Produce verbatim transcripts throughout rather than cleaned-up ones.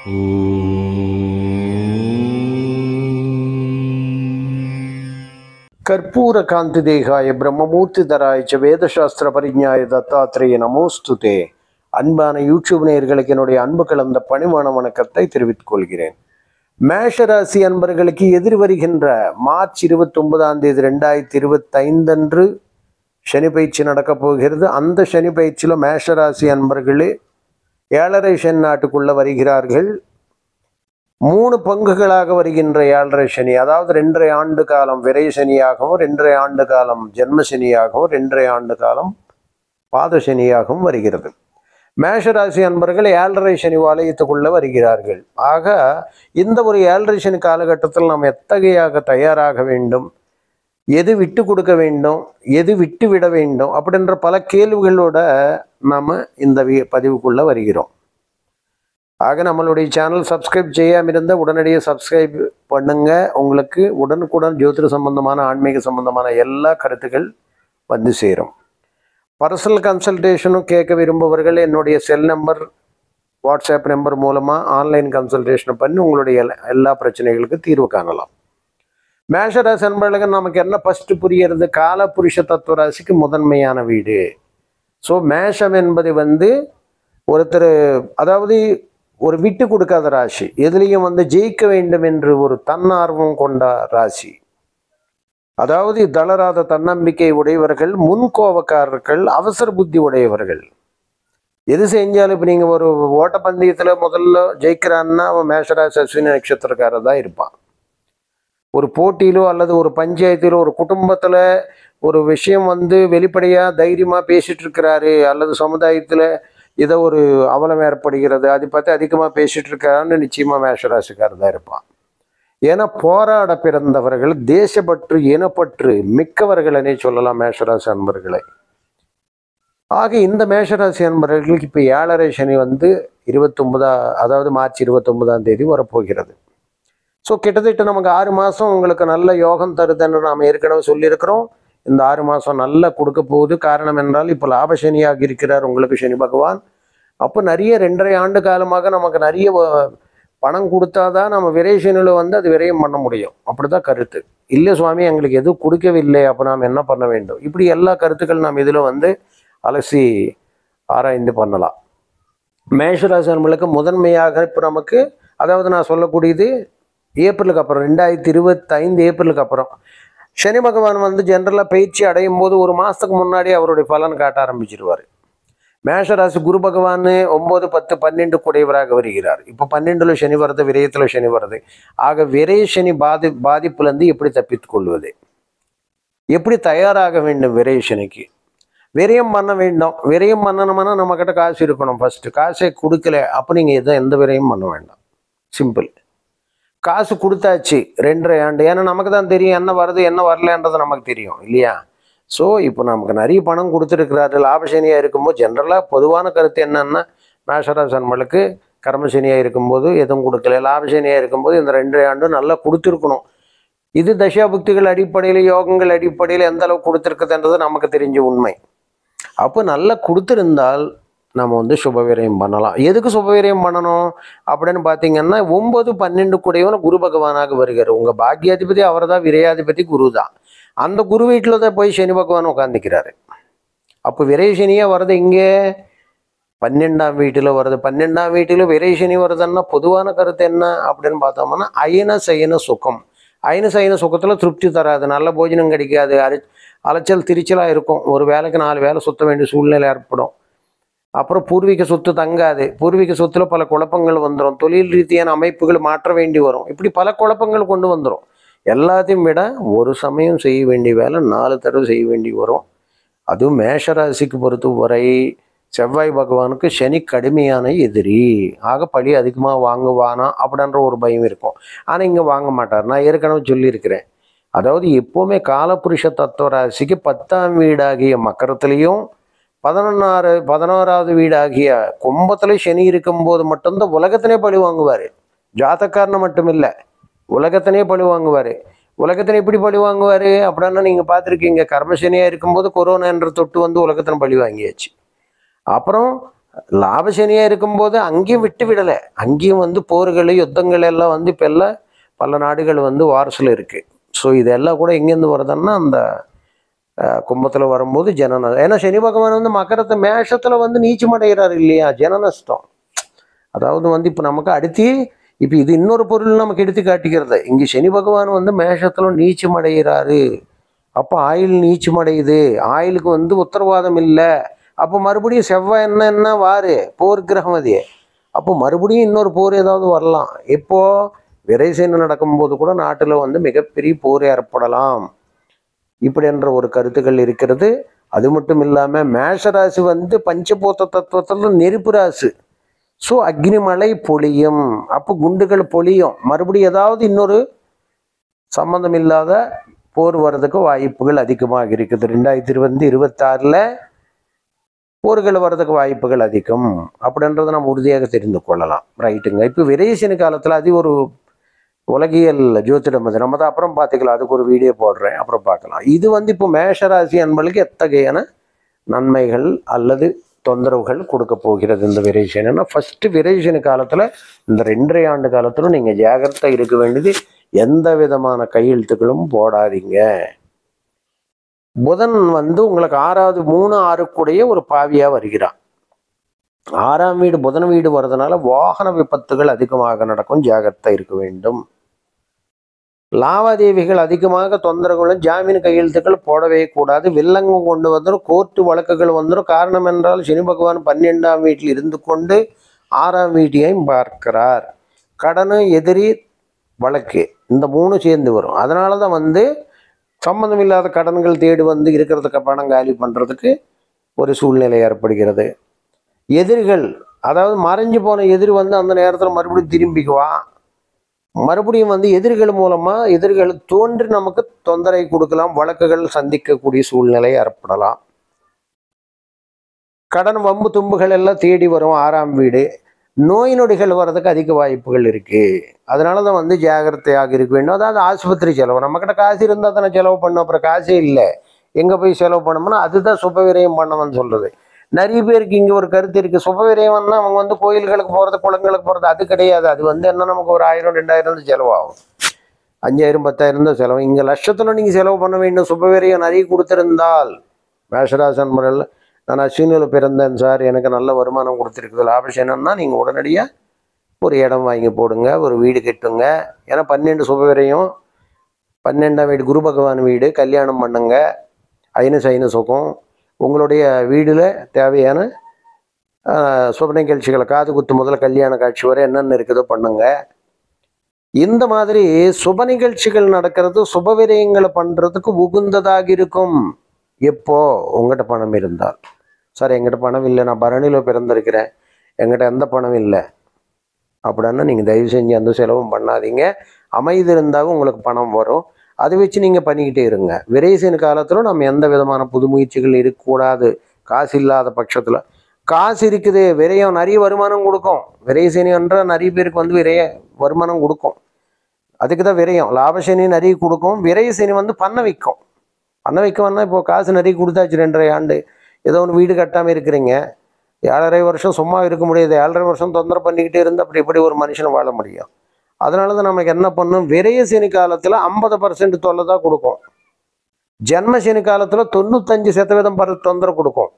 कर्पूर कांति देहाय ब्रह्ममूर्ति धराय च வேதசாஸ்திர பரிஞாய தத்தாத்ரேய நமோஸ்துதே. அன்பான யூடியூப் நேயர்களுக்கு என்னுடைய அன்பு கலந்த பணிவான வணக்கத்தை தெரிவித்துக் கொள்கிறேன். மேஷராசி அன்பர்களுக்கு எதிர் வருகின்ற மார்ச் இருபத்தி ஒன்பதாம் தேதி ரெண்டாயிரத்தி இருபத்தி ஐந்து அன்று சனி பயிற்சி நடக்கப் போகிறது. அந்த சனி பயிற்சியில் மேஷராசி அன்பர்களே ஏழரை சனி நாட்டுக்குள்ள வருகிறார்கள். மூணு பங்குகளாக வருகின்ற ஏழரை சனி, அதாவது ரெண்டரை ஆண்டு காலம் விரை சனியாகவும், ரெண்டரை ஆண்டு காலம் ஜென்ம சனியாகவும், ரெண்டரை ஆண்டு காலம் பாத சனியாகவும் வருகிறது. மேஷராசி அன்பர்கள் ஏழரை சனி வலயத்துக்குள்ள வருகிறார்கள். ஆக இந்த ஒரு ஏழரை சனி காலகட்டத்தில் நாம் எத்தகையாக தயாராக வேண்டும், எது விட்டு கொடுக்க வேண்டும், எது விட்டு விட வேண்டும் அப்படின்ற பல கேள்விகளோட நாம் இந்த பதிவுக்குள்ள வருகிறோம். ஆக நம்மளுடைய சேனல் சப்ஸ்கிரைப் செய்யாமல் இருந்தால் உடனடியாக சப்ஸ்கிரைப் பண்ணுங்க. உங்களுக்கு உடனுக்குடன் ஜோதிட சம்பந்தமான ஆன்மீக சம்பந்தமான எல்லா கருத்துக்கள் வந்து சேரும். பர்சனல் கன்சல்டேஷனும் கேட்க விரும்புபவர்கள் என்னுடைய cell number, WhatsApp number online ஆன்லைன் கன்சல்டேஷனை பண்ணி உங்களுடைய எல்லா பிரச்சனைகளுக்கு தீர்வு காணலாம். மேஷராசி அன்பர்களுக்கு நமக்கு என்ன ஃபஸ்ட்டு புரியறது, கால புருஷ தத்துவ ராசிக்கு முதன்மையான வீடு. ஸோ மேஷம் என்பது வந்து ஒருத்தர், அதாவது ஒரு விட்டு கொடுக்காத ராசி, எதுலேயும் வந்து ஜெயிக்க வேண்டும் என்று ஒரு தன்னார்வம் கொண்ட ராசி, அதாவது தளராத தன்னம்பிக்கை உடையவர்கள், முன்கோபக்காரர்கள், அவசர புத்தி உடையவர்கள். எது செஞ்சாலும் இப்போ நீங்கள் ஒரு ஓட்டப்பந்தயத்தில் முதல்ல ஜெயிக்கிறான்னா அவன் மேஷராசி அஸ்வினி நட்சத்திரக்காரர் தான் இருப்பான். ஒரு போட்டியிலோ அல்லது ஒரு பஞ்சாயத்திலோ ஒரு குடும்பத்தில் ஒரு விஷயம் வந்து வெளிப்படையாக தைரியமாக பேசிகிட்டு இருக்கிறாரு, அல்லது சமுதாயத்தில் இதை ஒரு அவலம் ஏற்படுகிறது, அதை பார்த்து அதிகமாக பேசிகிட்டு இருக்காருன்னு நிச்சயமாக மேஷராசிக்காரர் தான் இருப்பான். ஏன்னா போராட பிறந்தவர்கள், தேசப்பற்று இனப்பற்று மிக்கவர்களே சொல்லலாம் மேஷராசி அன்பர்களை. ஆக இந்த மேஷராசி அன்பர்களுக்கு இப்போ ஏழரை சனி வந்து இருபத்தி ஒன்பதா அதாவது மார்ச் இருபத்தி ஒன்பதாம் தேதி வரப்போகிறது. ஸோ கிட்டத்தட்ட நமக்கு ஆறு மாதம் உங்களுக்கு நல்ல யோகம் தருதுன்னு நாம் ஏற்கனவே சொல்லியிருக்கிறோம். இந்த ஆறு மாதம் நல்லா கொடுக்க போகுது. காரணம் என்றால் இப்போ லாபசனியாக இருக்கிறார் உங்களுக்கு சனி பகவான். அப்போ நிறைய ரெண்டரை ஆண்டு காலமாக நமக்கு நிறைய பணம் கொடுத்தாதான் நம்ம விரைசனில் வந்து அது விரயம் பண்ண முடியும். அப்படி தான் கருத்து. இல்லை சுவாமி எங்களுக்கு எதுவும் கொடுக்கவில்லை, அப்போ நாம் என்ன பண்ண வேண்டும், இப்படி எல்லா கருத்துக்கள் நாம் இதில் வந்து அலசி ஆராய்ந்து பண்ணலாம். மேஷராசி நம்மளுக்கு முதன்மையாக இப்போ நமக்கு, அதாவது நான் சொல்லக்கூடியது ஏப்ரலுக்கு அப்புறம், ரெண்டாயிரத்தி இருபத்தி ஐந்து ஏப்ரலுக்கு அப்புறம் சனி பகவான் வந்து ஜென்ரலாக பயிற்சி அடையும் போது ஒரு மாதத்துக்கு முன்னாடி அவருடைய பலன் காட்ட ஆரம்பிச்சிருவார். மேஷராசி குரு பகவான் ஒம்பது பத்து பன்னெண்டு குடையவராக வருகிறார். இப்போ பன்னெண்டுல சனி வருது, விரயத்தில் சனி வருது. ஆக விரய சனி பாதி பாதிப்புலேருந்து எப்படி தப்பித்து கொள்வது, எப்படி தயாராக வேண்டும் விரய சனிக்கு. விரயம் பண்ண வேண்டும். விரயம் பண்ணணும்னா நம்மக்கிட்ட காசு இருக்கணும். ஃபஸ்ட்டு காசை கொடுக்கல அப்போ நீங்கள் எதுவும் எந்த விரயம் பண்ண வேண்டாம். சிம்பிள். காசு கொடுத்தாச்சு ரெண்டரை ஆண்டு, ஏன்னா நமக்கு தான் தெரியும் என்ன வருது என்ன வரலன்றது நமக்கு தெரியும் இல்லையா. ஸோ இப்போ நமக்கு நிறைய பணம் கொடுத்துருக்கிறாரு. லாபசனியாக இருக்கும்போது ஜென்ரலாக பொதுவான கருத்து என்னன்னா, மேஷராசி நம்மளுக்கு கர்மசனியாக இருக்கும்போது எதுவும் கொடுக்கல, லாபசனியாக இருக்கும்போது இந்த ரெண்டரை ஆண்டு நல்லா கொடுத்துருக்கணும். இது தசாபுக்திகள் அடிப்படையில், யோகங்கள் அடிப்படையில் எந்த அளவுக்கு கொடுத்துருக்குதுன்றது நமக்கு தெரிஞ்ச உண்மை. அப்போ நல்லா கொடுத்துருந்தால் நம்ம வந்து சுபவிரயம் பண்ணலாம். எதுக்கு சுபவிரயம் பண்ணணும் அப்படின்னு பார்த்தீங்கன்னா, ஒன்பது பன்னெண்டு கூடையவன் குரு பகவானாக வருகிறார். உங்கள் பாக்கியாதிபதி அவர் தான், விரையாதிபதி குரு தான். அந்த குரு வீட்டில் தான் போய் சனி பகவான் உட்காந்துக்கிறாரு. அப்போ விரை சனியாக வருது இங்கே பன்னெண்டாம் வீட்டில் வருது. பன்னெண்டாம் வீட்டில் விரை சனி வருதுன்னா பொதுவான கருத்து என்ன அப்படின்னு பார்த்தோம்னா, அயன சயன சுகம். அயன சயன சுகத்தில் திருப்தி தராது, நல்ல போஜனம் கிடைக்காது, அரி அலைச்சல் திரிச்சலாக இருக்கும். ஒரு வேலைக்கு நாலு வேலை சுற்ற வேண்டிய சூழ்நிலை ஏற்படும். அப்புறம் பூர்வீக சொத்து தங்காது. பூர்வீக சொத்தில் பல குழப்பங்கள் வந்துடும். தொழில் ரீதியான அமைப்புகள் மாற்ற வேண்டி வரும். இப்படி பல குழப்பங்கள் கொண்டு வந்துடும். எல்லாத்தையும் விட ஒரு சமயம் செய்ய வேண்டிய வேலை நாலு தடவை செய்ய வேண்டி வரும். அதுவும் மேஷராசிக்கு பொறுத்த வரை செவ்வாய் பகவானுக்கு சனி கடுமையான எதிரி. ஆக பழி அதிகமாக வாங்குவானா அப்படின்ற ஒரு பயம் இருக்கும். ஆனால் இங்கே வாங்க மாட்டார். நான் ஏற்கனவே சொல்லியிருக்கிறேன். அதாவது எப்போவுமே காலபுருஷ தத்துவ ராசிக்கு பத்தாம் வீடாகிய மக்கரத்துலேயும் பதினொன்னாறு பதினோராவது வீடாகிய கும்பத்தில் சனி இருக்கும்போது மட்டும்தான் உலகத்தினே பழி வாங்குவார். ஜாதக்காரனை மட்டும் இல்லை, உலகத்தினே பழி வாங்குவார். உலகத்தினை எப்படி பழி வாங்குவார் அப்படின்னா, நீங்கள் பார்த்துருக்கீங்க, கர்மசனியாக இருக்கும்போது கொரோனா என்ற தொட்டு வந்து உலகத்தினை பழி வாங்கியாச்சு. அப்புறம் லாபசனியாக இருக்கும்போது அங்கேயும் விட்டு விடலை, அங்கேயும் வந்து போர்கள் யுத்தங்கள் எல்லாம் வந்து இப்போ எல்லாம் பல நாடுகள் வந்து வாரசில் இருக்குது. ஸோ இதெல்லாம் கூட எங்கேருந்து வருதுன்னா அந்த கும்பத்தில் வரும்போது ஜன, ஏன்னா சனி பகவான் வந்து மக்கரத்தை மேஷத்தில் வந்து நீச்சம் அடைகிறாரு இல்லையா, ஜன நஷ்டம். அதாவது வந்து இப்போ நமக்கு அடுத்து இப்போ இது இன்னொரு பொருள் நமக்கு எடுத்து காட்டிக்கிறது. இங்கே சனி பகவான் வந்து மேஷத்தில் நீச்சம் அடைகிறாரு. அப்போ ஆயில் நீச்சம் அடையுது, ஆயிலுக்கு வந்து உத்தரவாதம் இல்லை. அப்போ மறுபடியும் செவ்வாய் என்ன என்ன வாரு போர் கிரகம் அது. அப்போ மறுபடியும் இன்னொரு போர் ஏதாவது வரலாம். இப்போ விரைசேனை நடக்கும்போது கூட நாட்டில் வந்து மிகப்பெரிய போர் ஏற்படலாம் இப்படி என்ற ஒரு கருத்துக்கள் இருக்கிறது. அது மட்டும் இல்லாமல் மேஷராசி வந்து பஞ்சபூத தத்துவத்தில் நெருப்பு ராசி. ஸோ அக்னிமலை பொழியும், அப்போ குண்டுகள் பொழியும், மறுபடியும் ஏதாவது இன்னொரு சம்பந்தம் இல்லாத போர் வர்றதுக்கு வாய்ப்புகள் அதிகமாக இருக்குது. ரெண்டாயிரத்தி இருபது இருபத்தாறில் போர்கள் வர்றதுக்கு வாய்ப்புகள் அதிகம் அப்படின்றத நம்ம உறுதியாக தெரிந்து கொள்ளலாம். ரைட்டுங்க. இப்போ விரைசேனை காலத்தில் அது ஒரு உலகியல் ஜோதிடம், அது நம்ம தான் அப்புறம் பார்த்துக்கலாம், அதுக்கு ஒரு வீடியோ போடுறேன், அப்புறம் பார்க்கலாம். இது வந்து இப்போ மேஷராசி அன்பர்களுக்கு எத்தகையான நன்மைகள் அல்லது தொந்தரவுகள் கொடுக்க போகிறது இந்த விரைசேனா? ஃபர்ஸ்ட் விரைசேனை காலத்தில் இந்த ரெண்டரை ஆண்டு காலத்திலும் நீங்கள் ஜாகிரதையாக இருக்க வேண்டியது, எந்த விதமான கையெழுத்துக்களும் போடாதீங்க. புதன் வந்து உங்களுக்கு ஆறாவது மூணு ஆறுக்குடைய ஒரு பாவியாக வருகிறான். ஆறாம் வீடு புதன் வீடு வர்றதுனால வாகன விபத்துகள் அதிகமாக நடக்கும், ஜாகிரதை இருக்க வேண்டும். லாவாதேவிகள் அதிகமாக தொந்தரவுகளும், ஜாமீன் கையெழுத்துக்கள் போடவே கூடாது. வில்லங்கம் கொண்டு வந்துடும், கோர்ட்டு வழக்குகள் வந்துடும். காரணம் என்றால் சனி பகவான் பன்னெண்டாம் வீட்டில் இருந்து கொண்டு ஆறாம் வீட்டையும் பார்க்கிறார். கடனு எதிரி வழக்கு இந்த மூணு சேர்ந்து வரும். அதனால தான் வந்து சம்பந்தம் இல்லாத கடன்கள் தேடி வந்து இருக்கிறதுக்கு பணம் காலி பண்ணுறதுக்கு ஒரு சூழ்நிலை ஏற்படுகிறது. எதிரிகள், அதாவது மறைஞ்சு போன எதிரி வந்து அந்த நேரத்தில் மறுபடியும் திரும்பிக்குவான். மறுபடியும் வந்து எதிரிகள் மூலமாக எதிரிகள் தோன்றி நமக்கு தொந்தரவை கொடுக்கலாம், வழக்குகள் சந்திக்கக்கூடிய சூழ்நிலை ஏற்படலாம். கடன் வம்பு தும்புகள் எல்லாம் தேடி வரும் ஆறாம் வீடு. நோய் நொடிகள் வர்றதுக்கு அதிக வாய்ப்புகள் இருக்குது. அதனால தான் வந்து ஜாகிரதையாக இருக்க வேண்டும். அதாவது ஆஸ்பத்திரி செலவு, நம்மக்கிட்ட காசு இருந்தால் தானே செலவு பண்ணோம், அப்புறம் காசே இல்லை எங்கே போய் செலவு பண்ணோம்னா அதுதான் சுபவிரயம் பண்ணணும்னு சொல்கிறது. நிறைய பேருக்கு இங்கே ஒரு கருத்து இருக்குது, சுபவிரயம்னா அவங்க வந்து கோயில்களுக்கு போகிறது குளங்களுக்கு போகிறது, அது கிடையாது. அது வந்து என்ன, நமக்கு ஒரு ஆயிரம் ரெண்டாயிரம் தான் செலவாகும், அஞ்சாயிரம் பத்தாயிரம் தான் செலவு. இங்கே லட்சத்தில் நீங்கள் செலவு பண்ண வேண்டும். சுபவிரயம் நிறைய கொடுத்துருந்தால், மேஷராசன் முறையில் நான் அஸ்வினியில் பிறந்தேன் சார், எனக்கு நல்ல வருமானம் கொடுத்துருக்குது, லாபசேனம்னா நீங்கள் உடனடியாக ஒரு இடம் வாங்கி போடுங்க, ஒரு வீடு கட்டுங்க. ஏன்னா பன்னெண்டு சுபவிரயம், பன்னெண்டாம் வீடு குரு பகவான் வீடு, கல்யாணம் பண்ணுங்க, ஐநு சைனு சுகம். உங்களுடைய வீடில் தேவையான சுப நிகழ்ச்சிகளை, காது குத்து முதல்ல கல்யாண காட்சி வரை என்னென்ன இருக்குதோ பண்ணுங்க. இந்த மாதிரி சுப நிகழ்ச்சிகள் நடக்கிறது, சுபவிரயங்களை பண்ணுறதுக்கு உகுந்ததாக இருக்கும். எப்போ உங்கள்கிட்ட பணம் இருந்தால். சார் எங்கிட்ட பணம் இல்லை, நான் பரணியில் பிறந்திருக்கிறேன், எங்கிட்ட எந்த பணம் இல்லை அப்படின்னா நீங்கள் தயவு செஞ்சு அந்த செலவும் பண்ணாதீங்க. அமைதி இருந்தாலும் உங்களுக்கு பணம் வரும், அதை வச்சு நீங்கள் பண்ணிக்கிட்டே இருங்க. விரைசேனை காலத்தில் நம்ம எந்த விதமான புது முயற்சிகள் இருக்கக்கூடாது. காசு இல்லாத பட்சத்தில், காசு இருக்குது விரயம் நிறைய வருமானம் கொடுக்கும். விரைசேனி என்ற நிறைய பேருக்கு வந்து விரைய வருமானம் கொடுக்கும், அதுக்கு தான் விரயம். லாபசேனி நிறைய கொடுக்கும், விரைசேனி வந்து பண்ண வைக்கும். பண்ண வைக்கணும்னா இப்போ காசு நிறைய கொடுத்தாச்சு, ரெண்டரை ஆண்டு ஏதோ ஒன்று வீடு கட்டாமல் இருக்கிறீங்க, ஏழரை வருஷம் சும்மா இருக்க முடியாது. ஏழரை வருஷம் தொந்தரவு பண்ணிக்கிட்டே இருந்து அப்படி இப்படி ஒரு மனுஷனை வாழ முடியும். அதனால தான் நமக்கு என்ன பண்ணும், விரைசேனி காலத்தில் ஐம்பது பர்சன்ட் தொல்லை தான் கொடுக்கும். ஜென்மசேனி காலத்தில் தொண்ணூத்தஞ்சு சதவீதம் பர தொந்தரவு கொடுக்கும்.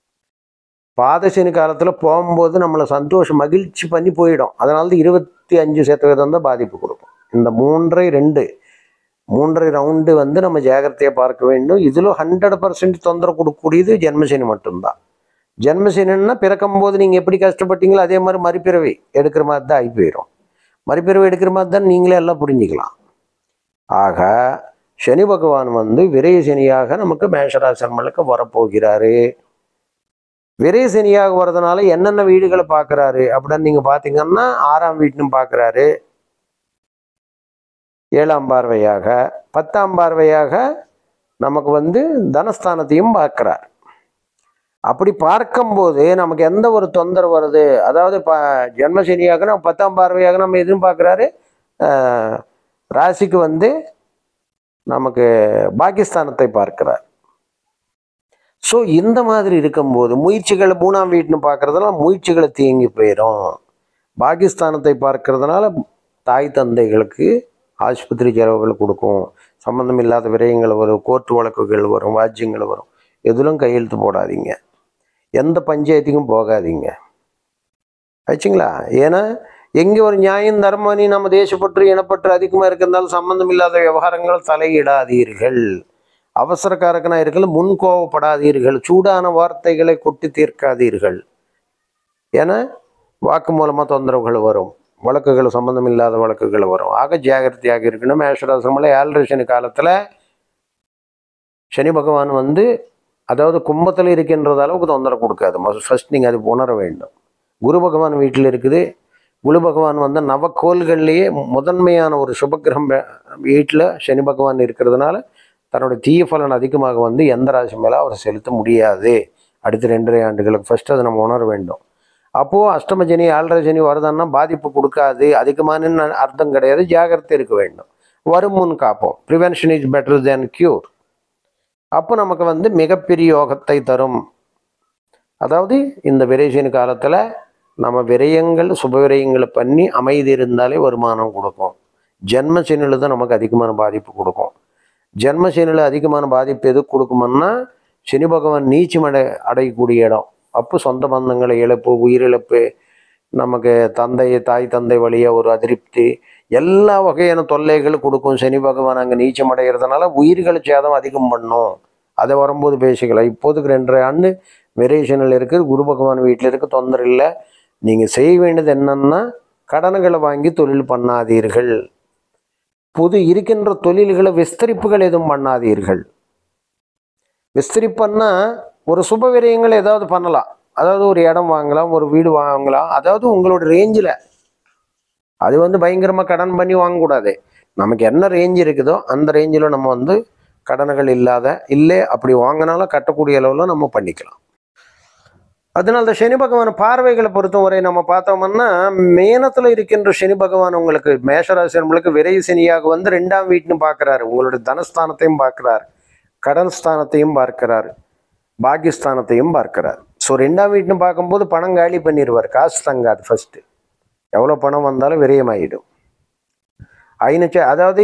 பாதசேனி காலத்தில் போகும்போது நம்மளை சந்தோஷம் மகிழ்ச்சி பண்ணி போயிடும். அதனால தான் இருபத்தி அஞ்சு சதவீதம் தான் பாதிப்பு கொடுக்கும். இந்த மூன்றை ரெண்டு மூன்றரை ரவுண்டு வந்து நம்ம ஜாகிரதையாக பார்க்க வேண்டும். இதில் ஹண்ட்ரட் பர்சன்ட் தொந்தரவு கொடுக்கக்கூடியது ஜென்மசேனி மட்டும்தான். ஜென்மசேனின்னா பிறக்கும் போது நீங்கள் எப்படி கஷ்டப்பட்டீங்களோ அதே மாதிரி மறுபிறவை எடுக்கிற மாதிரி தான் ஆகி போயிடும். மறுபிறவை எடுக்கிற மாதிரி தான் நீங்களே எல்லாம் புரிஞ்சுக்கலாம். ஆக சனி பகவான் வந்து விரைய சனியாக நமக்கு மேஷராசன்மலுக்கு வரப்போகிறாரு. விரைய சனியாக வர்றதுனால என்னென்ன வீடுகளை பார்க்குறாரு அப்படின்னு நீங்கள் பார்த்தீங்கன்னா, ஆறாம் வீட்டுன்னு பார்க்குறாரு, ஏழாம் பார்வையாக, பத்தாம் பார்வையாக நமக்கு வந்து தனஸ்தானத்தையும் பார்க்குறார். அப்படி பார்க்கும்போது நமக்கு எந்த ஒரு தொந்தரவு வருது, அதாவது ப ஜென்மசனியாக நம்ம பத்தாம் பார்வையாக நம்ம எதுவும் பார்க்குறாரு, ராசிக்கு வந்து நமக்கு பாகிஸ்தானத்தை பார்க்கிறார். ஸோ இந்த மாதிரி இருக்கும்போது முயற்சிகளை மூணாம் வீட்டுன்னு பார்க்கறதுனால முயற்சிகளை தேங்கி போயிடும். பாகிஸ்தானத்தை பார்க்கறதுனால தாய் தந்தைகளுக்கு ஆஸ்பத்திரி செலவுகள் கொடுக்கும், சம்மந்தம் இல்லாத விரயங்கள் வரும், கோர்ட்டு வழக்குகள் வரும், வாஜ்யங்கள் வரும். எதிலும் கையெழுத்து போடாதீங்க, எந்த பஞ்சாயத்துக்கும் போகாதீங்க ஆச்சுங்களா. ஏன்னா எங்கே ஒரு நியாயம் தர்மனி நம்ம தேசப்பற்று இனப்பற்று அதிகமாக இருக்கிறதாலும் சம்மந்தம் இல்லாத விவகாரங்கள் தலையிடாதீர்கள். அவசரக்காரக்கனா இருக்கல முன் கோவப்படாதீர்கள். சூடான வார்த்தைகளை கொட்டி தீர்க்காதீர்கள். ஏன்னா வாக்கு மூலமாக தொந்தரவுகள் வரும், வழக்குகள் சம்மந்தம் இல்லாத வழக்குகள் வரும். ஆக ஜாகிரதையாக இருக்கணும். மேஷராசிரமில் ஏழரை சனி காலத்தில் சனி பகவான் வந்து அதாவது கும்பத்தில் இருக்கின்றது அளவுக்கு தொந்தரவு கொடுக்காது. ஃபர்ஸ்ட் நீங்கள் அது உணர வேண்டும். குரு பகவான் வீட்டில் இருக்குது. குரு பகவான் வந்து நவக்கோள்கள்லேயே முதன்மையான ஒரு சுபக்கிரகம் வீட்டில் சனி பகவான் இருக்கிறதுனால தன்னுடைய தீய பலன் அதிகமாக வந்து எந்த ராசி மேலே அவர் செலுத்த முடியாது அடுத்த ரெண்டரை ஆண்டுகளுக்கு. ஃபர்ஸ்ட் அதை நம்ம உணர வேண்டும். அப்போது அஷ்டம சனி ஏழரை சனி வருதுன்னா பாதிப்பு கொடுக்காது, அதிகமான அர்த்தம் கிடையாது. ஜாகிரதை இருக்க வேண்டும். வரும் முன் காப்போம். Prevention is better than cure. அப்போ நமக்கு வந்து மிகப்பெரிய யோகத்தை தரும். அதாவது இந்த விரைசனி காலத்தில் நம்ம விரயங்கள் சுப விரயங்களை பண்ணி அமைதி இருந்தாலே வருமானம் கொடுக்கும். ஜென்ம சனியில் தான் நமக்கு அதிகமான பாதிப்பு கொடுக்கும். ஜென்ம சனியில் அதிகமான பாதிப்பு எது கொடுக்கும்னா சனி பகவான் நீச்சம் அடை அடையக்கூடிய இடம். அப்போ சொந்த பந்தங்களை இழப்பு, உயிரிழப்பு, நமக்கு தந்தை தாய் தந்தை வழியாக ஒரு அதிருப்தி, எல்லா வகையான தொல்லைகளும் கொடுக்கும். சனி பகவான் அங்கே நீச்சம் அடைகிறதுனால உயிர்கள் சேதம் அதிகம் பண்ணும். அதை வரும்போது பேசிக்கலாம். இப்போதுக்கு ரெண்டரை ஆண்டு விரைசனில் இருக்குது. குரு பகவான் வீட்டில் இருக்க தொந்தரவு இல்லை. நீங்கள் செய்ய வேண்டியது என்னன்னா கடன்களை வாங்கி தொழில் பண்ணாதீர்கள். புது இருக்கின்ற தொழில்களை விஸ்தரிப்புகள் எதுவும் பண்ணாதீர்கள். விஸ்தரிப்புன்னா ஒரு சுப விரயங்கள் ஏதாவது பண்ணலாம். அதாவது ஒரு இடம் வாங்கலாம், ஒரு வீடு வாங்கலாம். அதாவது உங்களோட ரேஞ்சில். அது வந்து பயங்கரமாக கடன் பண்ணி வாங்கக்கூடாது. நமக்கு என்ன ரேஞ்ச் இருக்குதோ அந்த ரேஞ்சில் நம்ம வந்து கடன்கள் இல்லாத இல்லை அப்படி வாங்கினாலும் கட்டக்கூடிய அளவில் நம்ம பண்ணிக்கலாம். அதனால இந்த சனி பகவான் பார்வைகளை பொறுத்தவரை நம்ம பார்த்தோம்னா மேனத்தில் இருக்கின்ற சனி பகவான் உங்களுக்கு மேஷராசி நம்மளுக்கு விரை சனியாக வந்து ரெண்டாம் வீட்டுன்னு பார்க்குறாரு. உங்களுடைய தனஸ்தானத்தையும் பார்க்குறாரு, கடன் ஸ்தானத்தையும் பார்க்கிறார், பாகிஸ்தானத்தையும் பார்க்கிறார். ஸோ ரெண்டாம் வீட்டுன்னு பார்க்கும்போது பணம் காலி பண்ணிடுவார். காசு தங்காது. ஃபஸ்ட்டு எவ்வளோ பணம் வந்தாலும் விரயமாயிடும். ஐநூச்சு அதாவது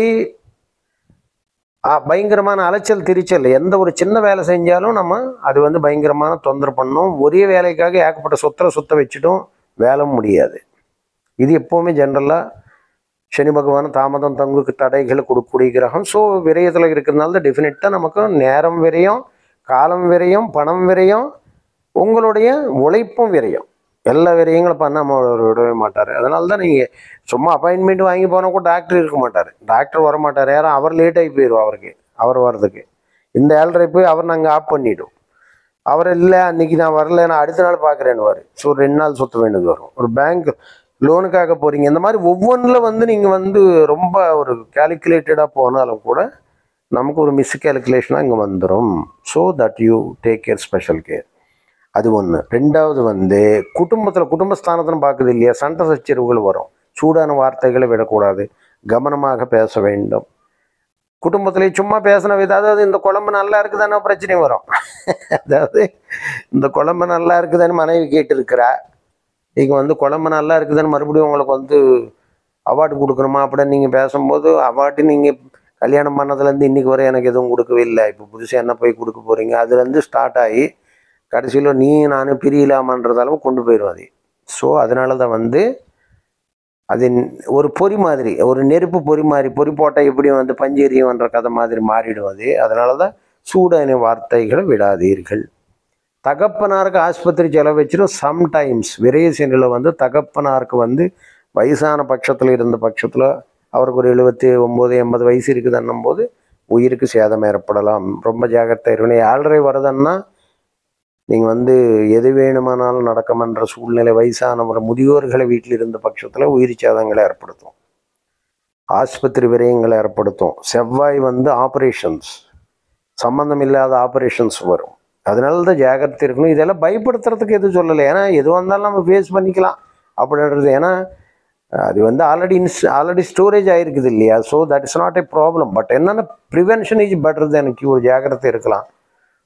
பயங்கரமான அலைச்சல் திரிச்சல். எந்த ஒரு சின்ன வேலை செஞ்சாலும் நம்ம அது வந்து பயங்கரமான தொந்தரவு பண்ணணும். ஒரே வேலைக்காக ஏகப்பட்ட சொத்தை சொத்தை வச்சுட்டும் வேலை முடியாது. இது எப்போவுமே ஜென்ரலாக சனி பகவான் தாமதம் தங்குக்கு தடைகளை கொடுக்கக்கூடிய கிரகம். ஸோ விரயத்தில் இருக்கிறதுனால தான் டெஃபினட்டாக நமக்கு நேரம் விரயம், காலம் விரயம், பணம் விரயம், உங்களுடைய உழைப்பும் விரயம், எல்லா விரயங்களும் பண்ணாமல் விடவே மாட்டார். அதனால தான் நீங்கள் சும்மா அப்பாயின்மெண்ட் வாங்கி போனால் கூட டாக்டர் இருக்க மாட்டார். டாக்டர் வர மாட்டார். யாரும் அவர் லேட் ஆகி போயிடுவோம். அவருக்கு அவர் வர்றதுக்கு இந்த ஏழரை போய் அவர் நாங்கள் ஆஃப் பண்ணிவிடும். அவர் இல்லை அன்றைக்கி நான் வரல, நான் அடுத்த நாள் பார்க்குறேன்னு வரும். ஸோ ரெண்டு நாள் சுற்ற வேண்டியது வரும். ஒரு பேங்க் லோனுக்காக போகிறீங்க. இந்த மாதிரி ஒவ்வொன்றில் வந்து நீங்கள் வந்து ரொம்ப ஒரு கேல்குலேட்டடாக போனாலும் கூட நமக்கு ஒரு மிஸ் கேல்குலேஷனாக இங்கே வந்துடும். So that you take care, special care. அது ஒன்று. ரெண்டாவது வந்து குடும்பத்தில் குடும்பஸ்தானத்தில் பார்க்குது இல்லையா, சண்டை சச்சரவுகள் வரும். சூடான வார்த்தைகளை விடக்கூடாது, கவனமாக பேச வேண்டும். குடும்பத்திலே சும்மா பேசின விதம், அதாவது இந்த குழம்பு நல்லா இருக்குதானே பிரச்சனை வரும். அதாவது இந்த குழம்பு நல்லா இருக்குதான்னு மனைவி கேட்டுருக்கிறா, இங்கே வந்து குழம்பு நல்லா இருக்குதான்னு மறுபடியும் உங்களுக்கு வந்து அவார்டு கொடுக்கணுமா அப்படின்னு நீங்கள் பேசும்போது, அவார்டு நீங்கள் கல்யாணம் பண்ணதுலேருந்து இன்றைக்கி வரை எனக்கு எதுவும் கொடுக்கவே இல்லை, இப்போ புதுசாக என்ன போய் கொடுக்க போகிறீங்க, அதுலேருந்து ஸ்டார்ட் ஆகி கடைசியில் நீ நான் பிரியலாமன்றது அளவு கொண்டு போயிடும் அது. ஸோ அதனால தான் வந்து அது ஒரு பொறி மாதிரி, ஒரு நெருப்பு பொறி மாதிரி, பொறி போட்டால் எப்படி வந்து பஞ்செரியும்ன்ற கதை மாதிரி மாறிடும் அது. அதனால தான் சூடான வார்த்தைகளை விடாதீர்கள். தகப்பனாருக்கு ஆஸ்பத்திரி செலவு வச்சிடும். சம்டைம்ஸ் விரயசனியில் வந்து தகப்பனாருக்கு வந்து வயசான பட்சத்தில் இருந்த பட்சத்தில் அவருக்கு ஒரு எழுபத்தி ஒம்பது எண்பது வயசு இருக்குதுன்னும் போது உயிருக்கு சேதம் ஏற்படலாம். ரொம்ப ஜாகிரதை இருக்கணும். ஏழரை வருதுன்னா நீங்கள் வந்து எது வேணுமானாலும் நடக்குமன்ற சூழ்நிலை, வயசான முதியோர்களை வீட்டில் இருந்த பட்சத்தில் உயிர் சேதங்களை ஏற்படுத்தும், ஆஸ்பத்திரி விரயங்களை ஏற்படுத்தும். செவ்வாய் வந்து ஆப்ரேஷன்ஸ், சம்பந்தம் இல்லாத ஆப்ரேஷன்ஸ் வரும். அதனால தான் ஜாகிரதை இருக்கணும். இதெல்லாம் பயப்படுத்துறதுக்கு எதுவும் சொல்லலை, ஏன்னா எது வந்தாலும் நம்ம ஃபேஸ் பண்ணிக்கலாம் அப்படின்றது. ஏன்னா அது வந்து ஆல்ரெடி இன்ஸ் ஆல்ரெடி ஸ்டோரேஜ் ஆகிருக்குது இல்லையா. So that is not a problem. But என்னென்னா prevention is better than cure. ஜாகிரதை இருக்கலாம்.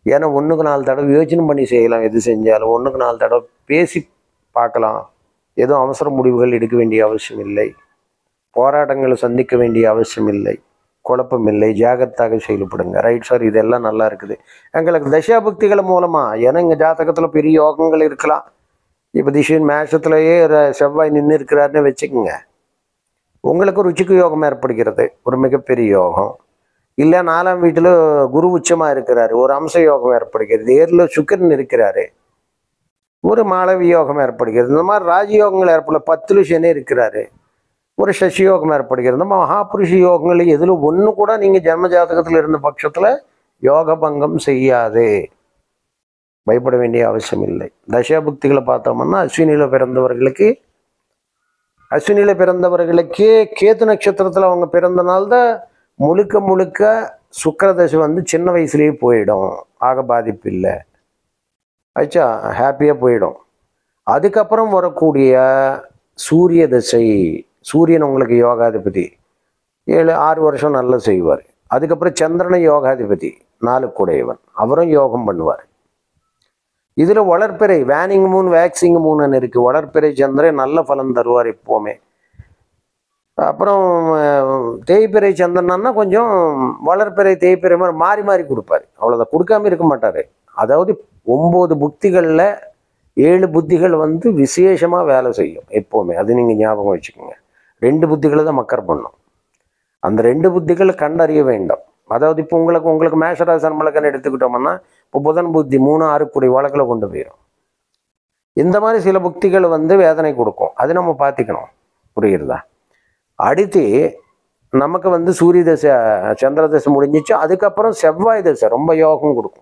ஏன்னா ஒன்றுக்கு நாலு தடவை யோசனை பண்ணி செய்யலாம். எது செஞ்சாலும் ஒன்றுக்கு நாலு தடவை பேசி பார்க்கலாம். எதுவும் அவசர முடிவுகள் எடுக்க வேண்டிய அவசியம் இல்லை. போராட்டங்களை சந்திக்க வேண்டிய அவசியம் இல்லை. குழப்பம் இல்லை. ஜாகிரதாக செயல்படுங்க. ரைட் சார், இதெல்லாம் நல்லா இருக்குது. எங்களுக்கு தசாபக்திகள் மூலமாக, ஏன்னா எங்கள் ஜாதகத்தில் பெரிய யோகங்கள் இருக்கலாம். இப்போ திஷின் மேஷத்துலேயே செவ்வாய் நின்று இருக்கிறாருன்னு வச்சுக்கோங்க, உங்களுக்கு ஒரு உச்சிக்கு யோகம் ஏற்படுகிறது, ஒரு மிகப்பெரிய யோகம். இல்லை நாலாம் வீட்டில் குரு உச்சமாக இருக்கிறாரு, ஒரு அம்ச யோகம் ஏற்படுகிறது. ஏரில் சுக்கிரன் இருக்கிறாரு, ஒரு மாளவி யோகம் ஏற்படுகிறது. இந்த மாதிரி ராஜயோகங்கள் ஏற்படல. பத்துல சனி இருக்கிறாரு, ஒரு சசி யோகம் ஏற்படுகிறது. நம்ம மகாபுருஷ யோகங்கள் எதில் ஒன்று கூட நீங்கள் ஜென்ம ஜாதகத்தில் இருந்த பட்சத்தில் யோக பங்கம் செய்யாது. பயப்பட வேண்டிய அவசியம் இல்லை. தசாபுக்திகளை பார்த்தோம்னா அஸ்வினியில் பிறந்தவர்களுக்கு அஸ்வினியில் பிறந்தவர்களுக்கே கேது நட்சத்திரத்தில் அவங்க பிறந்தனால்தான் முழுக்க முழுக்க சுக்கிரதசை வந்து சின்ன வயசுலேயே போயிடும். ஆக பாதிப்பு இல்லை. ஆச்சா, ஹாப்பியாக போயிடும். அதுக்கப்புறம் வரக்கூடிய சூரிய தசை, சூரியன் உங்களுக்கு யோகாதிபதி, ஏழு ஆறு வருஷம் நல்லா செய்வார். அதுக்கப்புறம் சந்திரனை யோகாதிபதி, நாலு கூடையவன், அவரும் யோகம் பண்ணுவார். இதில் வளர்ப்பிறை வேனிங் மூன் வேக்சிங் மூணுன்னு இருக்குது. வளர்ப்பிறை சந்திரன் நல்ல பலன் தருவார் எப்போவுமே. அப்புறம் தேய்பிறை சந்திரன்னா கொஞ்சம் வளர்ப்பிறை தேய்பிறை மாதிரி மாறி மாறி கொடுப்பார். அவ்வளோதான், கொடுக்காம இருக்க மாட்டார். அதாவது ஒம்பது புத்திகளில் ஏழு புத்திகள் வந்து விசேஷமாக வேலை செய்யும் எப்போவுமே. அது நீங்கள் ஞாபகம் வச்சுக்கோங்க. ரெண்டு புத்திகளை தான் மக்கர் பண்ணும். அந்த ரெண்டு புத்திகளை கண்டறிய வேண்டும். அதாவது இப்போ உங்களுக்கு உங்களுக்கு மேஷராசி சன்மலக்கன்னு எடுத்துக்கிட்டோம்னா, இப்போ புதன் புத்தி மூணு ஆறு கூடிய வழக்கில் கொண்டு போயிடும். இந்த மாதிரி சில புத்திகள் வந்து வேதனை கொடுக்கும். அது நம்ம பார்த்துக்கணும். புரியுறதா? அடுத்து நமக்கு வந்து சூரிய தசை சந்திர தசை முடிஞ்சிச்சு. அதுக்கப்புறம் செவ்வாய் தசை ரொம்ப யோகம் கொடுக்கும்.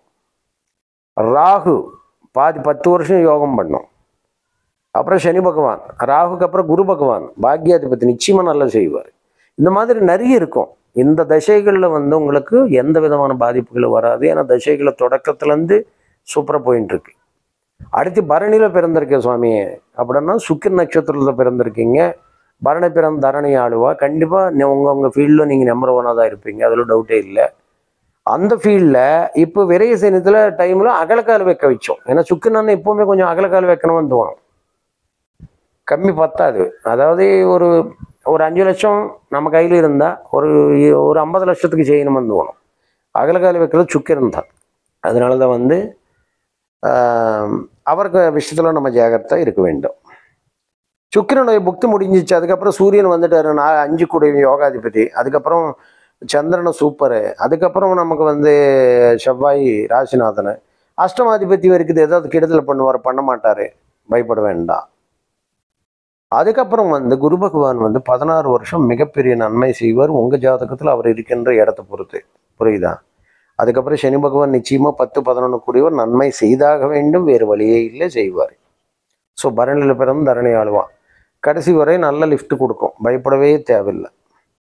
ராகு பாதி பத்து வருஷம் யோகம் பண்ணும். அப்புறம் சனி பகவான், ராகுக்கு அப்புறம் குரு பகவான் பாக்யாதிபதி நிச்சயமாக நல்லா செய்வார். இந்த மாதிரி நிறைய இருக்கும். இந்த தசைகளில் வந்து உங்களுக்கு எந்த விதமான பாதிப்புகளும் வராது. ஏன்னா தசைகளை தொடக்கத்துலேருந்து சூப்பராக போயின்னு இருக்கு. அடுத்து பரணியில் பிறந்திருக்கேன் சுவாமி அப்படின்னா சுக்கிர நட்சத்திரத்தில் பிறந்திருக்கீங்க. பரணி பிறந்த தரணி ஆளுவா. கண்டிப்பாக உங்கள் உங்கள் ஃபீல்டில் நீங்கள் நம்பர் ஒன்னாக தான் இருப்பீங்க, அதில் டவுட்டே இல்லை. அந்த ஃபீல்டில் இப்போ விரைய சனித்தில் டைமில் அகலக்கால் வைக்க வச்சோம். ஏன்னா சுக்கிரன் எப்போவுமே கொஞ்சம் அகலக்கால் வைக்கணும்னு தோணும். கம்மி பத்தாது. அதாவது ஒரு ஒரு அஞ்சு லட்சம் நம்ம கையில் இருந்தால் ஒரு ஒரு ஐம்பது லட்சத்துக்கு செய்யணும்னு தோணும். அகலக்கால் வைக்கிறது சுக்கிரன் தான். அதனால தான் வந்து அவருக்கு விஷயத்தில் நம்ம ஜாகிரதையாக இருக்க வேண்டும். சுக்கிரனுடைய புக்தி முடிஞ்சிச்சு. அதுக்கப்புறம் சூரியன் வந்துட்டாரு, நான் அஞ்சு கூடிய யோகாதிபதி. அதுக்கப்புறம் சந்திரனை சூப்பரு. அதுக்கப்புறம் நமக்கு வந்து செவ்வாய் ராசிநாதனை அஷ்டமாதிபதி இருக்குது. ஏதாவது கெடுதல் பண்ணுவார், பண்ண மாட்டார், பயப்பட வேண்டாம். அதுக்கப்புறம் வந்து குரு பகவான் வந்து பதினாறு வருஷம் மிகப்பெரிய நன்மை செய்வார் உங்கள் ஜாதகத்தில் அவர் இருக்கின்ற இடத்த பொறுத்து. புரியுதா? அதுக்கப்புறம் சனி பகவான் நிச்சயமாக பத்து பதினொன்று கூடியவர் நன்மை செய்தாக வேண்டும், வேறு வழியே இல்லை, செய்வார். ஸோ பரணியில் பிறந்து தரணி ஆளுவான். கடைசி வரை நல்ல லிஃப்ட் கொடுக்கும், பயப்படவே தேவையில்லை.